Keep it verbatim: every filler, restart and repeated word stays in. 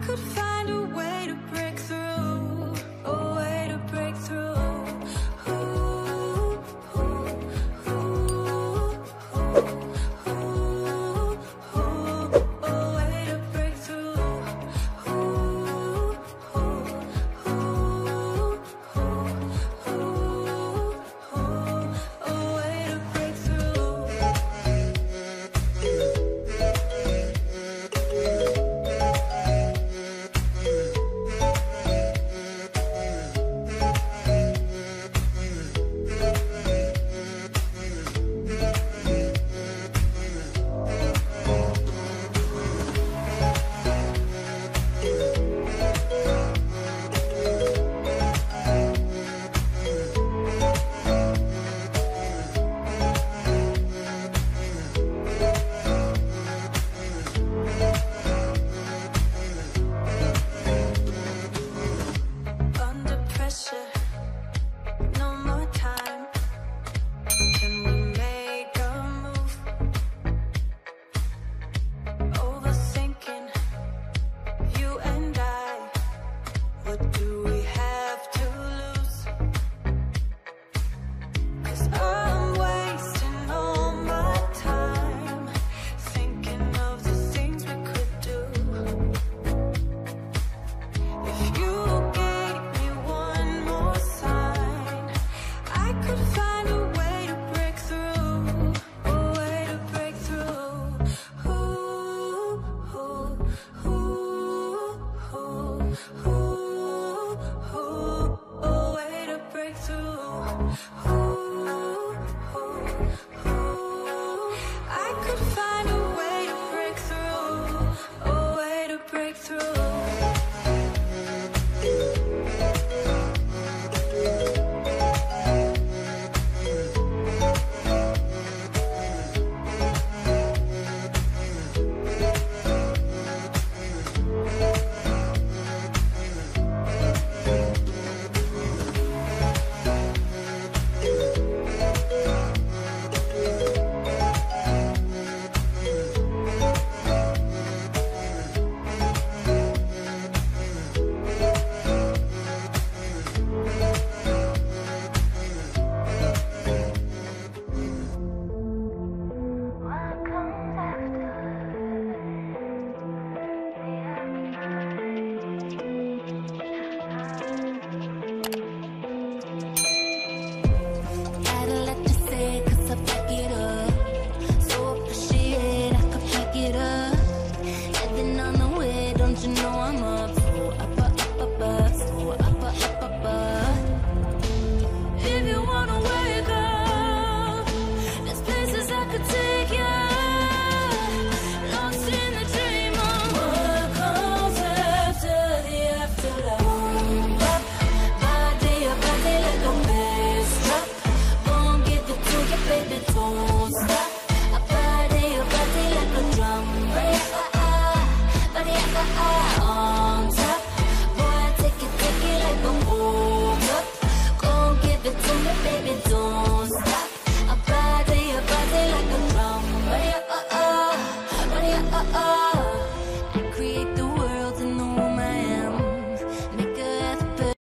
could find a way to break through, a way to break through. Ooh, ooh, ooh, ooh, ooh, ooh, a way to break through. Ooh, ooh, ooh, ooh, ooh, a way to break through. Under pressure, no more time. Can we make a move? Overthinking, you and I. What do we have to lose? 'Cause I'm wasting all my time thinking of the things we could do. If you gave me one more sign, I could find a way to break through, a way to break through. Ooh, ooh, ooh, ooh, ooh, ooh, a way to break through. Ooh, ooh, ooh, I could find a way to break through, a way to break through. Gotta let you say, 'cause I back it up. So appreciate I could pick it up. Heading on the way, don't you know I'm up? So up, up, up, up, up. So up, up, up, up, up. If you wanna wake up, there's places I could take you. Lost in the dream of what comes after the afterlife. Up, body, your body like a bass drop. Won't give it to you, baby, don't stop. I body, your body like a drum. Body, ah, ah, body, ah, ah, on top. Boy, I take it, take it like a hold up. Gon' give it to me, baby, don't stop. I body, your body like a drum. Body, ah, ah, body, ah, ah.